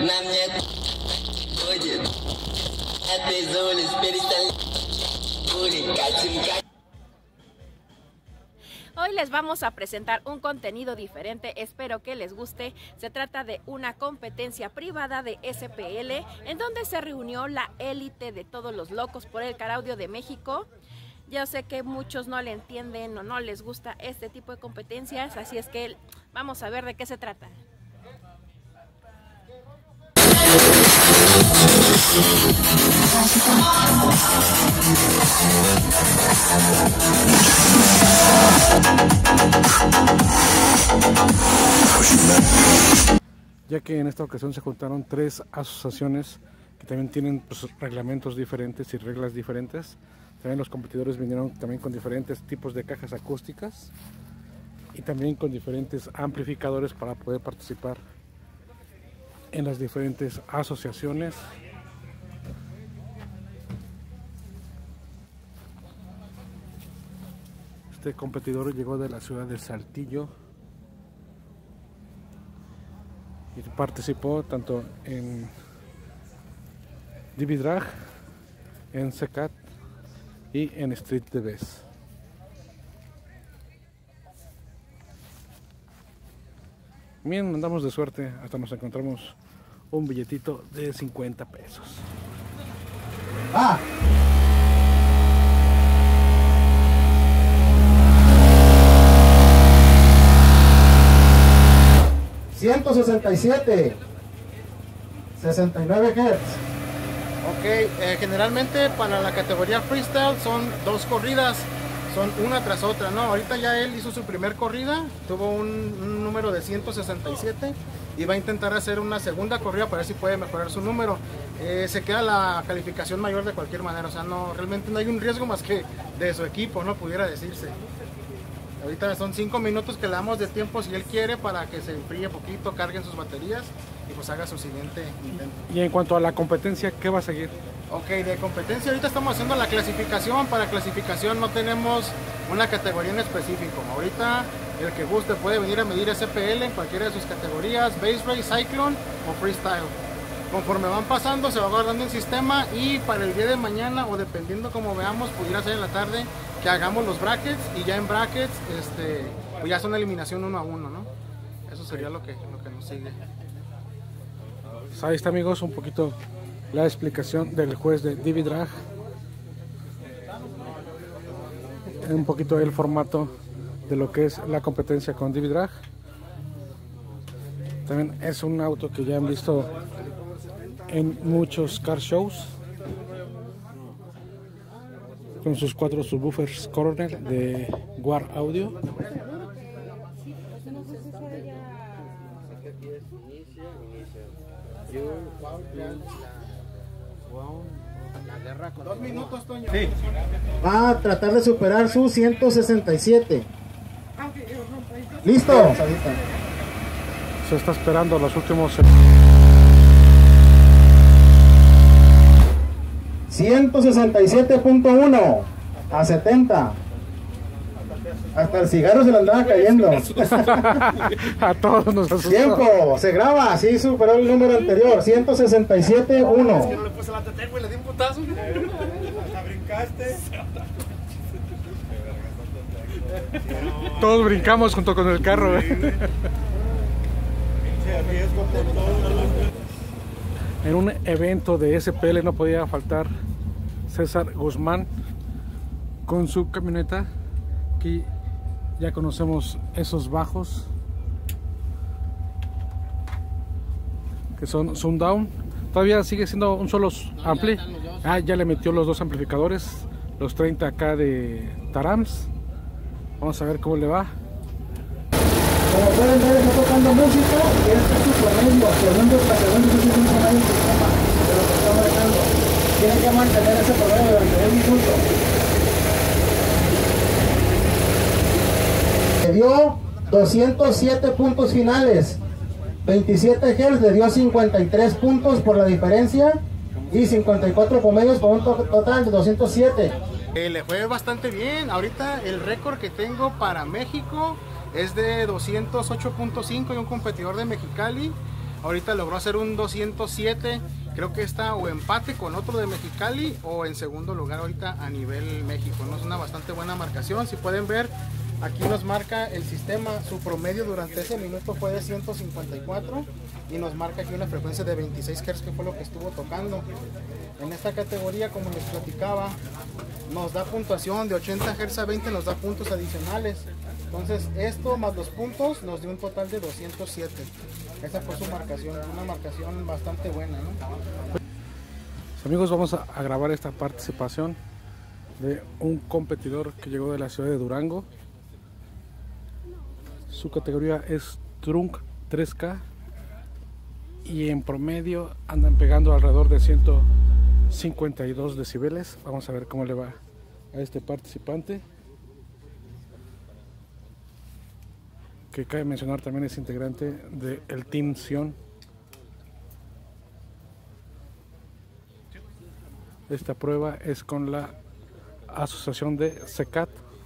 Hoy les vamos a presentar un contenido diferente, espero que les guste. Se trata de una competencia privada de SPL en donde se reunió la élite de todos los locos por el car audio de México. Yo sé que muchos no le entienden o no les gusta este tipo de competencias, así es que vamos a ver de qué se trata. Ya que en esta ocasión se juntaron 3 asociaciones que también tienen reglamentos diferentes y reglas diferentes. También los competidores vinieron también con diferentes tipos de cajas acústicas y también con diferentes amplificadores para poder participar en las diferentes asociaciones. Este competidor llegó de la ciudad de Saltillo y participó tanto en Dividrag, en CECAT y en Street the Best. Bien, andamos de suerte, hasta nos encontramos un billetito de 50 pesos. ¡Ah! ...167... 69 Hz. Ok, generalmente para la categoría freestyle son 2 corridas, son una tras otra, ¿no? Ahorita ya él hizo su primer corrida, tuvo un número de 167 y va a intentar hacer una segunda corrida para ver si puede mejorar su número. Se queda la calificación mayor de cualquier manera, o sea, no, realmente no hay un riesgo más que de su equipo, ¿no? Pudiera decirse. Ahorita son 5 minutos que le damos de tiempo si él quiere para que se enfríe poquito, carguen sus baterías y pues haga su siguiente intento. Y en cuanto a la competencia, ¿qué va a seguir? Ok, de competencia ahorita estamos haciendo la clasificación. Para clasificación no tenemos una categoría en específico. Ahorita el que guste puede venir a medir SPL en cualquiera de sus categorías, Base Race, Cyclone o Freestyle. Conforme van pasando se va guardando el sistema y para el día de mañana o dependiendo como veamos, pudiera ser en la tarde que hagamos los brackets y ya en brackets pues ya son eliminación 1 a 1, ¿no? Eso sería lo que nos sigue. Pues ahí está, amigos, un poquito la explicación del juez de Dividrag, un poquito el formato de lo que es la competencia con Dividrag. También es un auto que ya han visto en muchos car shows con sus 4 subwoofers Corner de War Audio. Sí. Va a tratar de superar su 167. ¿Listo? Se está esperando los últimos 167.1 a 70. Hasta el cigarro se le andaba cayendo. a todos nos asustó. Tiempo, se graba, sí superó el número anterior, 167.1. No le puse la tete, güey, le di un putazo. La brincaste. Todos brincamos junto con el carro. En un evento de SPL no podía faltar César Guzmán con su camioneta. Aquí ya conocemos esos bajos que son Sundown. Todavía sigue siendo un solo ampli. Ya le metió los 2 amplificadores, los 30K de Tarams. Vamos a ver cómo le va. Como pueden ver, está tocando música y este es su promedio. Segundo tras segundo, este es un promedio sistema de lo que está marcando. Tiene que mantener ese promedio durante 10 minutos. Le dio 207 puntos finales. 27 Hz le dio 53 puntos por la diferencia y 54 promedios por un total de 207. Le fue bastante bien. Ahorita el récord que tengo para México es de 208.5 y un competidor de Mexicali. Ahorita logró hacer un 207, creo que está o empate con otro de Mexicali o en segundo lugar ahorita a nivel México, ¿no? Es una bastante buena marcación. Si pueden ver, aquí nos marca el sistema, su promedio durante ese minuto fue de 154 y nos marca aquí una frecuencia de 26 Hz, que fue lo que estuvo tocando. En esta categoría, como les platicaba, nos da puntuación de 80 Hz a 20, nos da puntos adicionales. Entonces esto más los puntos nos dio un total de 207. Esa fue su marcación, una marcación bastante buena, ¿no? Amigos, vamos a grabar esta participación de un competidor que llegó de la ciudad de Durango. Su categoría es Trunk 3K y en promedio andan pegando alrededor de 152 decibeles. Vamos a ver cómo le va a este participante, que cabe mencionar también es integrante del Team Sion. Esta prueba es con la asociación de CECAT.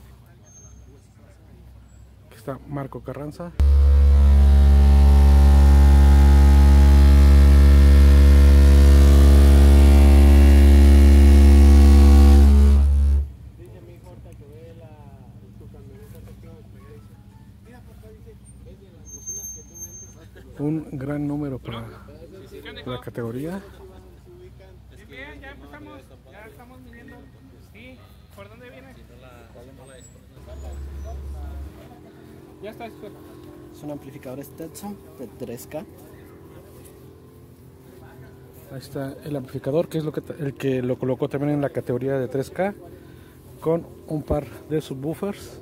Aquí está Marco Carranza. Un gran número para la categoría. Bien, ya empezamos, ya estamos midiendo. Sí, ¿por dónde viene? Ya está. Es un amplificador Stetson de 3K. Ahí está el amplificador, que es el que lo colocó también en la categoría de 3K, con un par de subwoofers.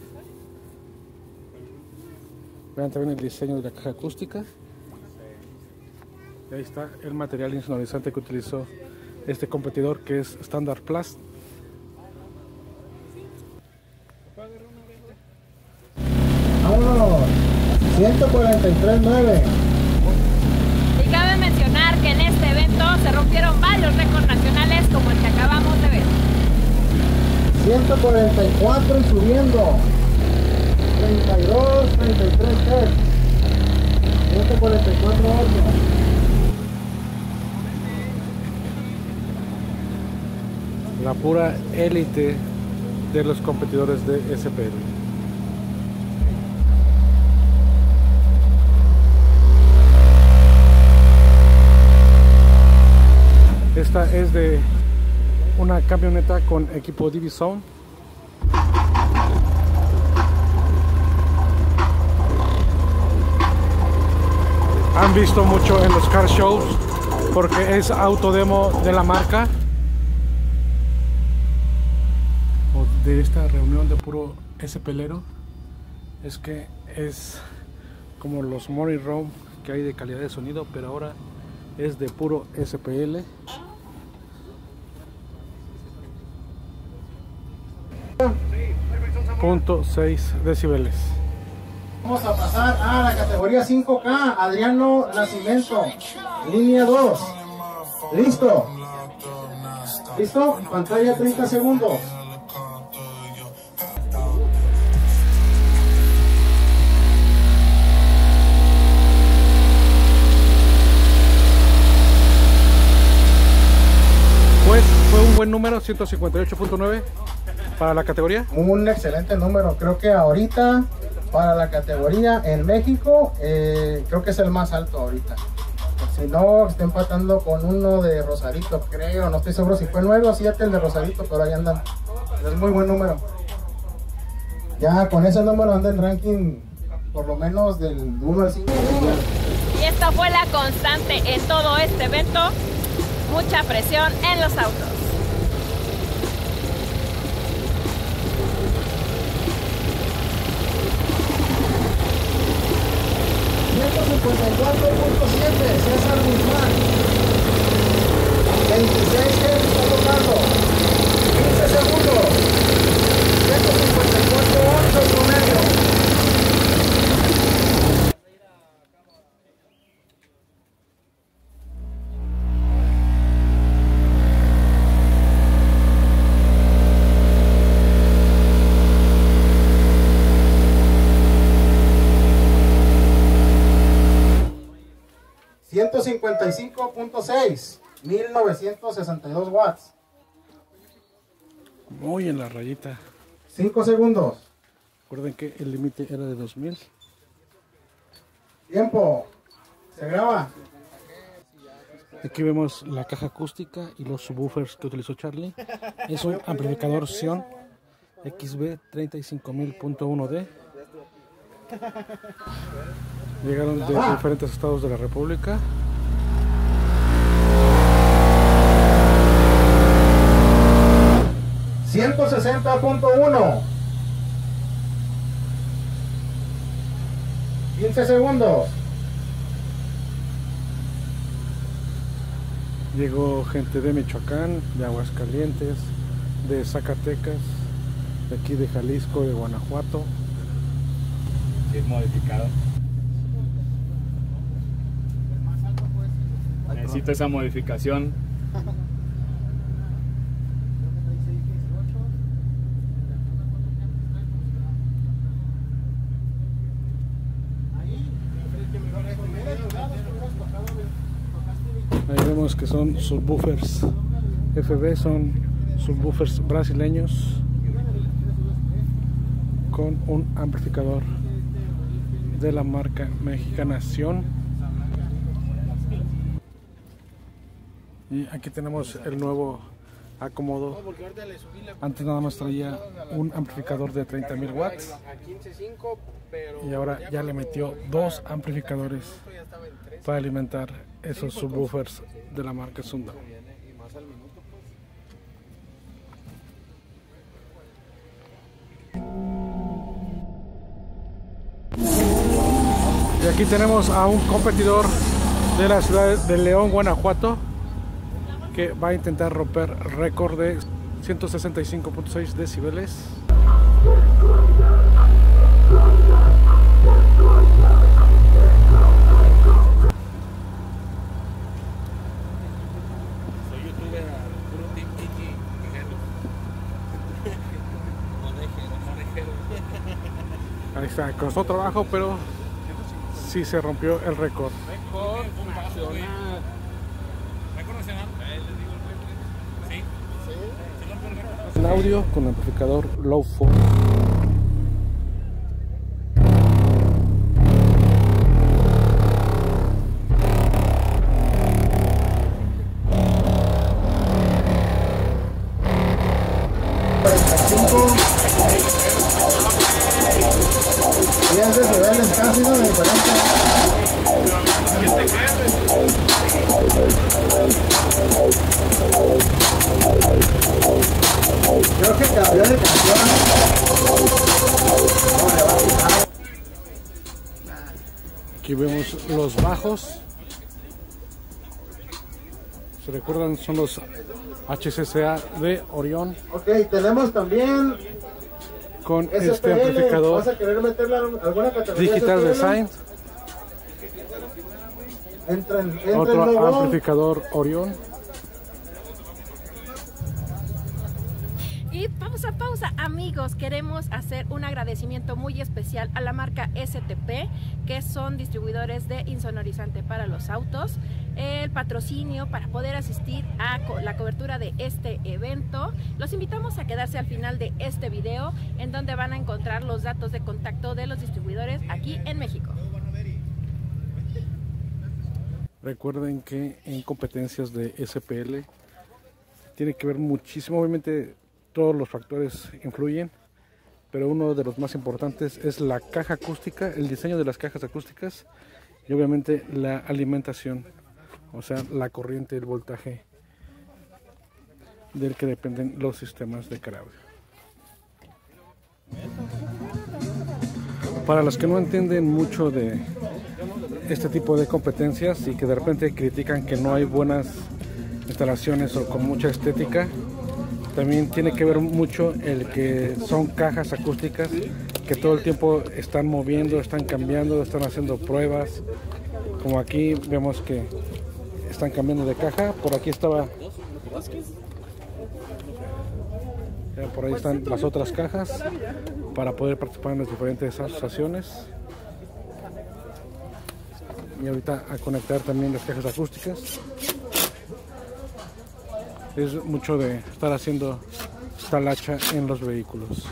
Vean también el diseño de la caja acústica. Y ahí está el material insonorizante que utilizó este competidor, que es Standard Plus. Vámonos, 143.9. Y cabe mencionar que en este evento se rompieron varios récords nacionales como el que acabamos de ver. 144 y subiendo. 32, 33 Hz. 144 8. La pura élite de los competidores de SPL. Esta es de una camioneta con equipo Division. Han visto mucho en los car shows porque es autodemo de la marca. De esta reunión de puro SPLero es que es como los Morning Room que hay de calidad de sonido, pero ahora es de puro SPL. .6 decibeles. Vamos a pasar a la categoría 5K. Adriano Nacimiento, línea 2. ¿Listo? ¿Listo? Pantalla 30 segundos. Pues fue un buen número, 158.9 para la categoría. Un excelente número. Creo que ahorita para la categoría en México creo que es el más alto ahorita. Si no, está empatando con uno de Rosarito, creo. No estoy seguro si fue 9 o 7 el de Rosarito, pero ahí andan. Es muy buen número. Ya con ese número anda en ranking por lo menos del 1 al 5. Y esta fue la constante en todo este evento. Mucha presión en los autos. César Guzmán, 26 Hz está tocando, 15 segundos, 154.8 promedio. 155.6, 1962 watts. Muy en la rayita. 5 segundos. Recuerden que el límite era de 2000. Tiempo. Se graba. Aquí vemos la caja acústica y los subwoofers que utilizó Charlie. Es un amplificador Sion XB 35000.1D. Llegaron de diferentes estados de la República. $160.1. 15 segundos. Llegó gente de Michoacán, de Aguascalientes, de Zacatecas, de aquí de Jalisco, de Guanajuato. Sí, es modificado. Necesito esa modificación. Ahí vemos que son subwoofers FB, son subwoofers brasileños con un amplificador de la marca mexicana Sion. Y aquí tenemos el nuevo acomodo. Antes nada más traía un amplificador de 30.000 watts y ahora ya le metió 2 amplificadores para alimentar esos subwoofers de la marca Sundown. Y aquí tenemos a un competidor de la ciudad de León, Guanajuato, que va a intentar romper récord de 165.6 decibeles. Soy youtuber, puro Team Kiki, Ahí está, costó trabajo, pero sí se rompió el récord. Récord nacional. Récord nacional. Sí. En audio con amplificador low force. Casi no de diferencia. Creo que cambió de canción. Aquí vemos los bajos. ¿Se recuerdan? Son los HCCA de Orión. Ok, tenemos también con SPL, este amplificador. ¿vas a querer meterle alguna categoría Digital SPL? Design. Entra Otro el logo. amplificador Orión. Y pausa, amigos, queremos hacer un agradecimiento muy especial a la marca STP, que son distribuidores de insonorizante para los autos, el patrocinio para poder asistir a la cobertura de este evento. Los invitamos a quedarse al final de este video, en donde van a encontrar los datos de contacto de los distribuidores aquí en México. Recuerden que en competencias de SPL tiene que ver muchísimo, obviamente todos los factores influyen, pero uno de los más importantes es la caja acústica, el diseño de las cajas acústicas y obviamente la alimentación, o sea, la corriente, el voltaje del que dependen los sistemas de caraudio. Para los que no entienden mucho de este tipo de competencias y que de repente critican que no hay buenas instalaciones o con mucha estética, también tiene que ver mucho el que son cajas acústicas que todo el tiempo están moviendo, están cambiando, están haciendo pruebas. Como aquí vemos que están cambiando de caja. Por aquí estaba, por ahí están las otras cajas para poder participar en las diferentes asociaciones. y ahorita a conectar también las cajas acústicas. Es mucho de estar haciendo talacha en los vehículos.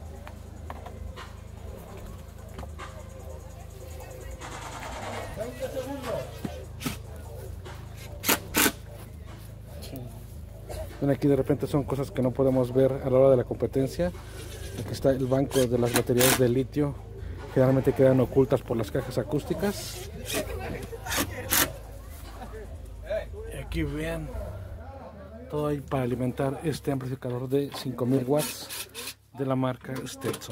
Aquí de repente son cosas que no podemos ver a la hora de la competencia. Aquí está el banco de las baterías de litio, generalmente quedan ocultas por las cajas acústicas. Y aquí vean todo ahí para alimentar este amplificador de 5000 watts de la marca Stetson.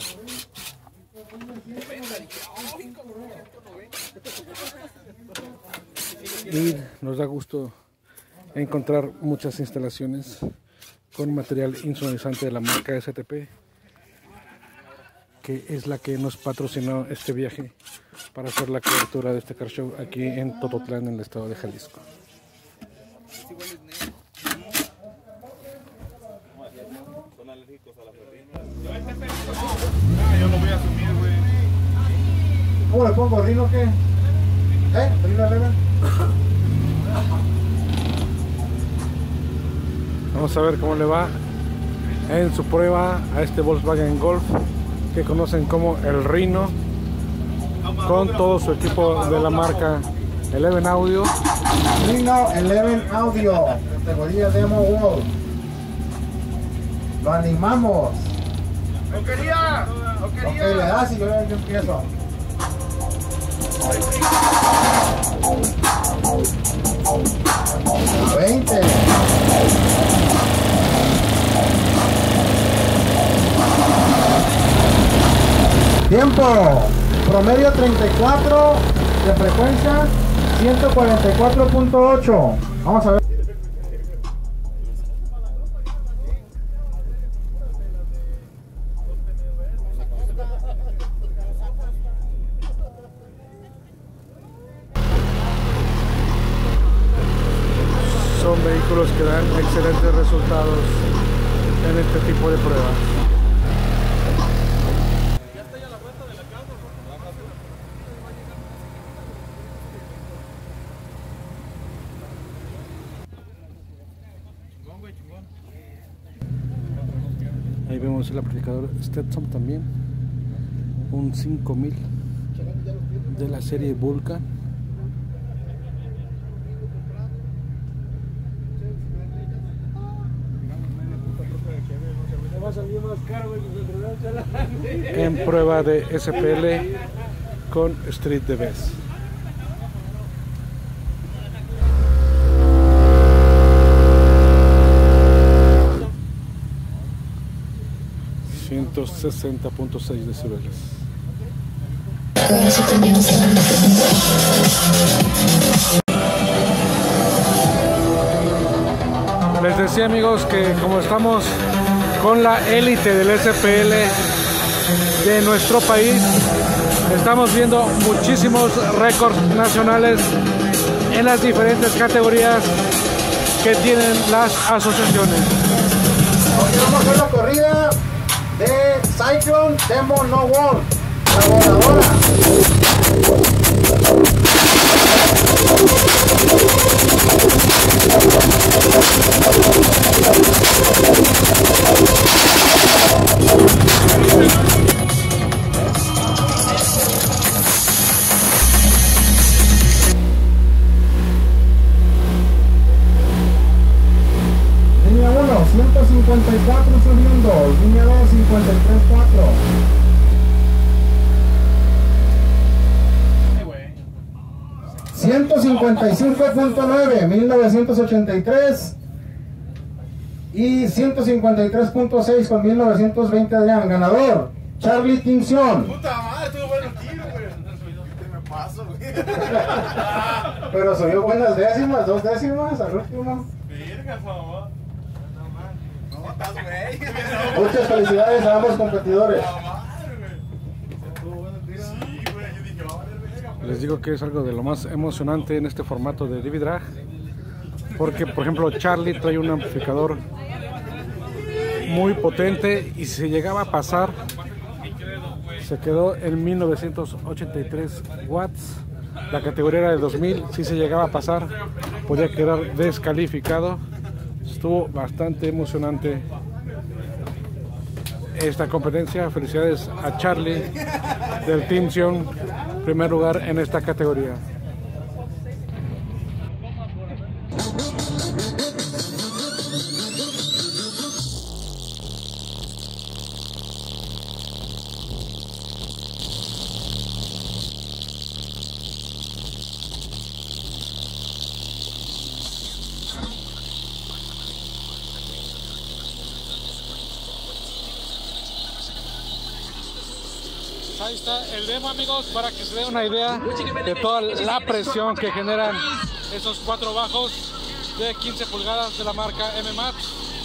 Y nos da gusto encontrar muchas instalaciones con material insonorizante de la marca STP, que es la que nos patrocinó este viaje para hacer la cobertura de este car show aquí en Tototlán, en el estado de Jalisco. Yo lo voy a asumir, güey. ¿Cómo le pongo? ¿Rino qué? ¿Rino Reven? Vamos a ver cómo le va en su prueba a este Volkswagen Golf que conocen como el Rhino, con todo su equipo de la marca Eleven Audio. Rhino Eleven Audio, categoría Demo World. Lo animamos. ¡No quería! Ok, le das y yo empiezo. A 20. Tiempo. Promedio 34 de frecuencia, 144.8. Vamos a ver. Son vehículos que dan excelentes resultados en este tipo de pruebas. Ahí vemos el amplificador Stetson también, un 5000 de la serie Vulcan. En prueba de SPL con Street DBS. ...160.6 decibeles. Les decía, amigos, que como estamos con la élite del SPL de nuestro país, estamos viendo muchísimos récords nacionales en las diferentes categorías que tienen las asociaciones. Vamos a hacer la corrida de Cyclone Demo No World, la voladora. Línea 1, 154 segundos. Línea 2, 53.4. $155.9, 1983 y 153.6 con 1920 Adrián. Ganador, Charlie Tinción. Puta madre, estuvo bueno el tiro, güey. ¿Qué me paso, güey? Pero subió buenas décimas, 2 décimas al último. Verga, mamá. No, estás, güey. Muchas felicidades a ambos competidores. Les digo que es algo de lo más emocionante en este formato de Divi Drag, porque por ejemplo Charlie trae un amplificador muy potente y si se llegaba a pasar se quedó en 1983 watts La categoría era de 2000, si se llegaba a pasar, podía quedar descalificado. Estuvo bastante emocionante esta competencia. Felicidades a Charlie del Team Sion, primer lugar en esta categoría. Ahí está el demo, amigos, para que se den una idea de toda la presión que generan esos 4 bajos de 15 pulgadas de la marca M-Max.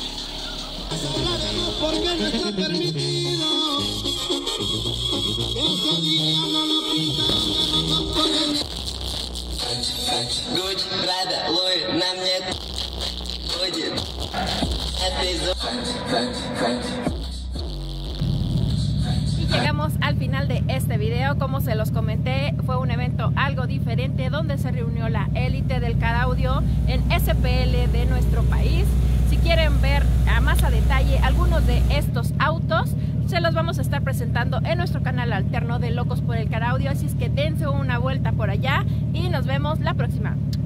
Llegamos al final de este video. Como se los comenté, fue un evento algo diferente donde se reunió la élite del car audio en SPL de nuestro país. Si quieren ver más a detalle algunos de estos autos, se los vamos a estar presentando en nuestro canal alterno de Locos por el Car Audio, así es que dense una vuelta por allá y nos vemos la próxima.